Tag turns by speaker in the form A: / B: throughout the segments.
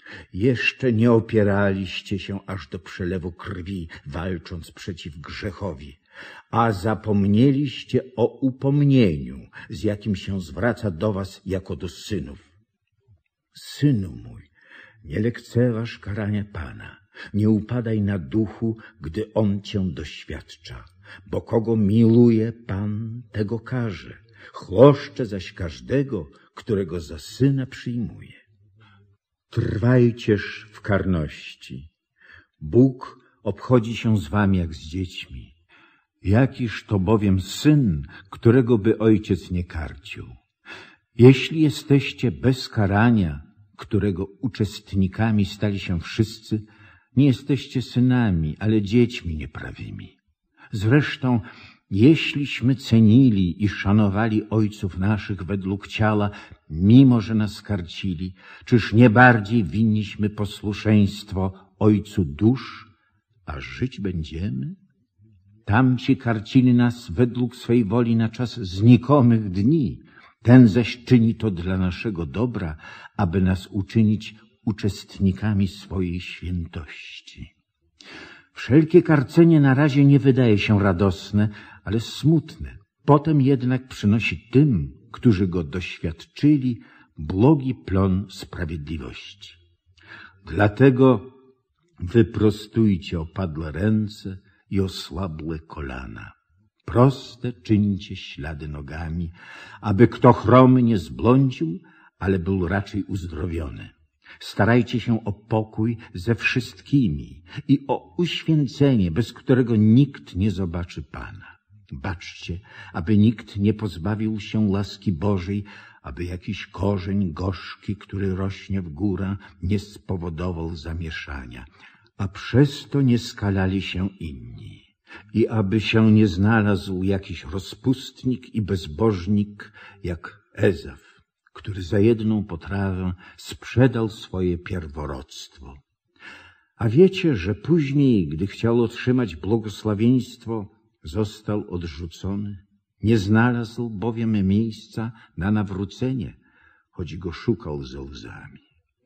A: Jeszcze nie opieraliście się aż do przelewu krwi, walcząc przeciw grzechowi, a zapomnieliście o upomnieniu, z jakim się zwraca do was jako do synów. Synu mój, nie lekceważ karania Pana, nie upadaj na duchu, gdy On cię doświadcza, bo kogo miluje Pan, tego karze, chłoszcze zaś każdego, którego za syna przyjmuje. Trwajcież w karności. Bóg obchodzi się z wami jak z dziećmi. Jakiż to bowiem syn, którego by ojciec nie karcił? Jeśli jesteście bez karania, którego uczestnikami stali się wszyscy, nie jesteście synami, ale dziećmi nieprawymi. Zresztą, jeśliśmy cenili i szanowali ojców naszych według ciała, mimo że nas karcili, czyż nie bardziej winniśmy posłuszeństwo Ojcu dusz, a żyć będziemy? Tamci karcili nas według swej woli na czas znikomych dni, ten zaś czyni to dla naszego dobra, aby nas uczynić uczestnikami swojej świętości. Wszelkie karcenie na razie nie wydaje się radosne, ale smutne. Potem jednak przynosi tym, którzy go doświadczyli, błogi plon sprawiedliwości. Dlatego wyprostujcie opadłe ręce i osłabłe kolana. Proste czyńcie ślady nogami, aby kto chromy nie zblądził, ale był raczej uzdrowiony. Starajcie się o pokój ze wszystkimi i o uświęcenie, bez którego nikt nie zobaczy Pana. Baczcie, aby nikt nie pozbawił się łaski Bożej, aby jakiś korzeń gorzki, który rośnie w górę, nie spowodował zamieszania, a przez to nie skalali się inni. I aby się nie znalazł jakiś rozpustnik i bezbożnik jak Ezaf, który za jedną potrawę sprzedał swoje pierworództwo. A wiecie, że później, gdy chciał otrzymać błogosławieństwo, został odrzucony? Nie znalazł bowiem miejsca na nawrócenie, choć go szukał ze łzami.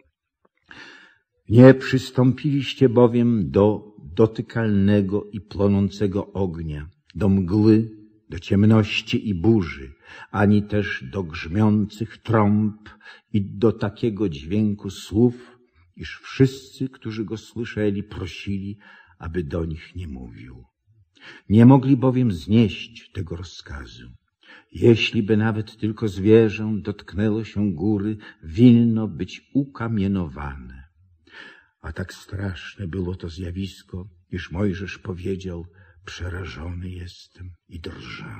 A: Nie przystąpiliście bowiem do dotykalnego i płonącego ognia, do mgły, do ciemności i burzy, ani też do grzmiących trąb i do takiego dźwięku słów, iż wszyscy, którzy go słyszeli, prosili, aby do nich nie mówił. Nie mogli bowiem znieść tego rozkazu. Jeśli by nawet tylko zwierzę dotknęło się góry, winno być ukamienowane. A tak straszne było to zjawisko, iż Mojżesz powiedział: przerażony jestem i drżę.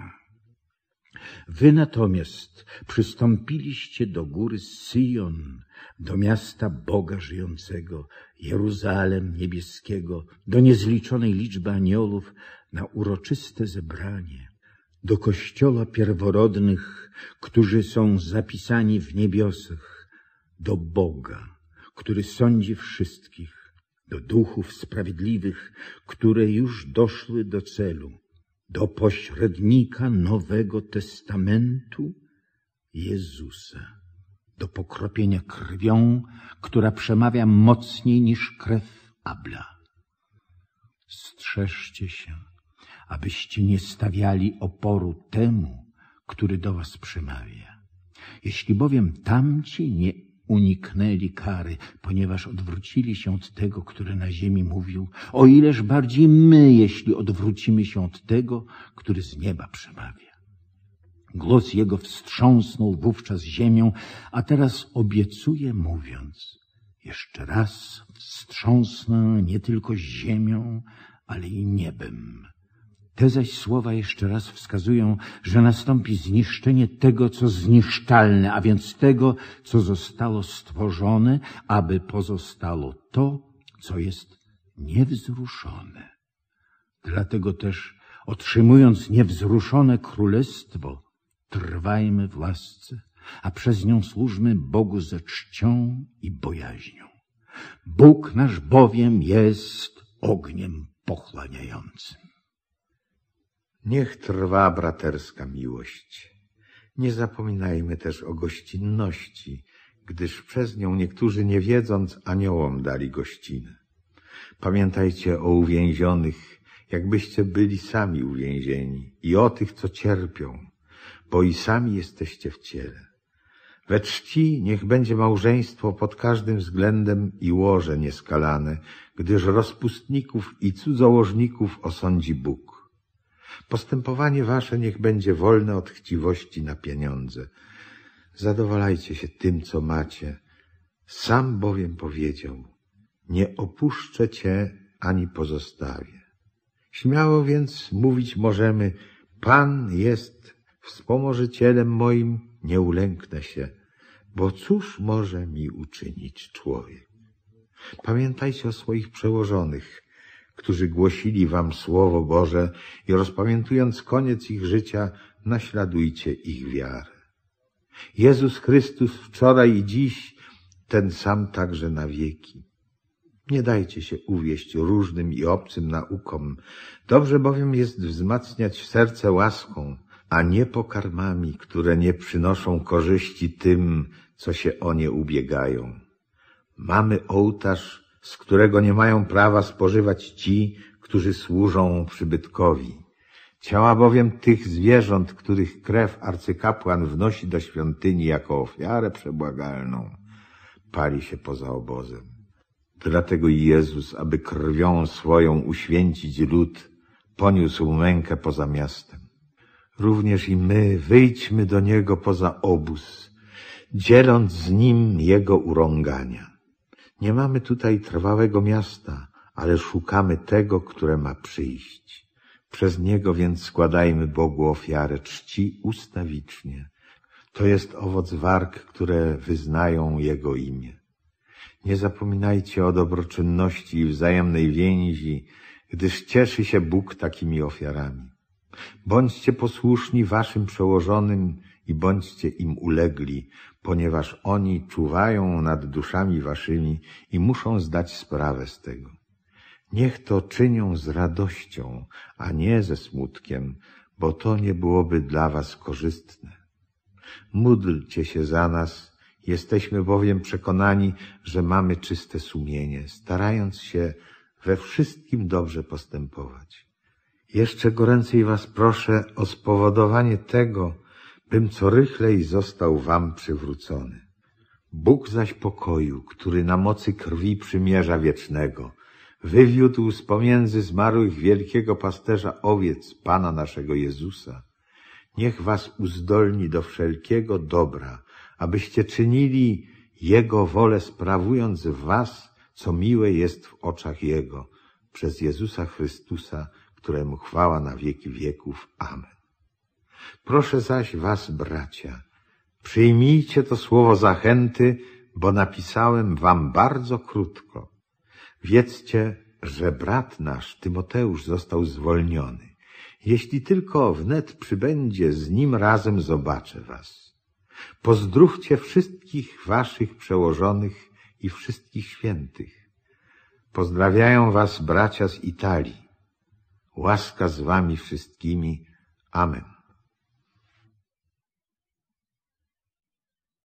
A: Wy natomiast przystąpiliście do góry Syjon, do miasta Boga żyjącego, Jeruzalem niebieskiego, do niezliczonej liczby aniołów, na uroczyste zebranie, do kościoła pierworodnych, którzy są zapisani w niebiosach, do Boga, który sądzi wszystkich, do duchów sprawiedliwych, które już doszły do celu, do pośrednika Nowego Testamentu, Jezusa, do pokropienia krwią, która przemawia mocniej niż krew Abla. Strzeżcie się, abyście nie stawiali oporu temu, który do was przemawia. Jeśli bowiem tamci nie uniknęli kary, ponieważ odwrócili się od tego, który na ziemi mówił, o ileż bardziej my, jeśli odwrócimy się od tego, który z nieba przemawia. Głos jego wstrząsnął wówczas ziemią, a teraz obiecuje, mówiąc: jeszcze raz wstrząsnę nie tylko ziemią, ale i niebem. Te zaś słowa jeszcze raz wskazują, że nastąpi zniszczenie tego, co zniszczalne, a więc tego, co zostało stworzone, aby pozostało to, co jest niewzruszone. Dlatego też, otrzymując niewzruszone królestwo, trwajmy w łasce, a przez nią służmy Bogu ze czcią i bojaźnią. Bóg nasz bowiem jest ogniem pochłaniającym.
B: Niech trwa braterska miłość. Nie zapominajmy też o gościnności, gdyż przez nią niektórzy nie wiedząc aniołom dali gościnę. Pamiętajcie o uwięzionych, jakbyście byli sami uwięzieni, i o tych, co cierpią, bo i sami jesteście w ciele. We czci niech będzie małżeństwo pod każdym względem i łoże nieskalane, gdyż rozpustników i cudzołożników osądzi Bóg. Postępowanie wasze niech będzie wolne od chciwości na pieniądze. Zadowalajcie się tym, co macie. Sam bowiem powiedział: nie opuszczę cię ani pozostawię. Śmiało więc mówić możemy: Pan jest wspomożycielem moim, nie ulęknę się, bo cóż może mi uczynić człowiek? Pamiętajcie o swoich przełożonych, którzy głosili wam Słowo Boże i rozpamiętując koniec ich życia, naśladujcie ich wiarę. Jezus Chrystus wczoraj i dziś ten sam także na wieki. Nie dajcie się uwieść różnym i obcym naukom. Dobrze bowiem jest wzmacniać serce łaską, a nie pokarmami, które nie przynoszą korzyści tym, co się o nie ubiegają. Mamy ołtarz, z którego nie mają prawa spożywać ci, którzy służą przybytkowi. Ciała bowiem tych zwierząt, których krew arcykapłan wnosi do świątyni jako ofiarę przebłagalną, pali się poza obozem. Dlatego i Jezus, aby krwią swoją uświęcić lud, poniósł mękę poza miastem. Również i my wyjdźmy do Niego poza obóz, dzieląc z Nim Jego urągania. Nie mamy tutaj trwałego miasta, ale szukamy tego, które ma przyjść. Przez Niego więc składajmy Bogu ofiarę czci ustawicznie. To jest owoc warg, które wyznają Jego imię. Nie zapominajcie o dobroczynności i wzajemnej więzi, gdyż cieszy się Bóg takimi ofiarami. Bądźcie posłuszni waszym przełożonym i bądźcie im ulegli, ponieważ oni czuwają nad duszami waszymi i muszą zdać sprawę z tego. Niech to czynią z radością, a nie ze smutkiem, bo to nie byłoby dla was korzystne. Módlcie się za nas, jesteśmy bowiem przekonani, że mamy czyste sumienie, starając się we wszystkim dobrze postępować. Jeszcze goręcej was proszę o spowodowanie tego, bym co rychlej został wam przywrócony. Bóg zaś pokoju, który na mocy krwi przymierza wiecznego, wywiódł z pomiędzy zmarłych wielkiego pasterza owiec Pana naszego Jezusa, niech was uzdolni do wszelkiego dobra, abyście czynili Jego wolę, sprawując w was, co miłe jest w oczach Jego, przez Jezusa Chrystusa, któremu chwała na wieki wieków. Amen. Proszę zaś was, bracia, przyjmijcie to słowo zachęty, bo napisałem wam bardzo krótko. Wiedzcie, że brat nasz Tymoteusz został zwolniony. Jeśli tylko wnet przybędzie, z nim razem zobaczę was. Pozdrówcie wszystkich waszych przełożonych i wszystkich świętych. Pozdrawiają was bracia z Italii. Łaska z wami wszystkimi. Amen.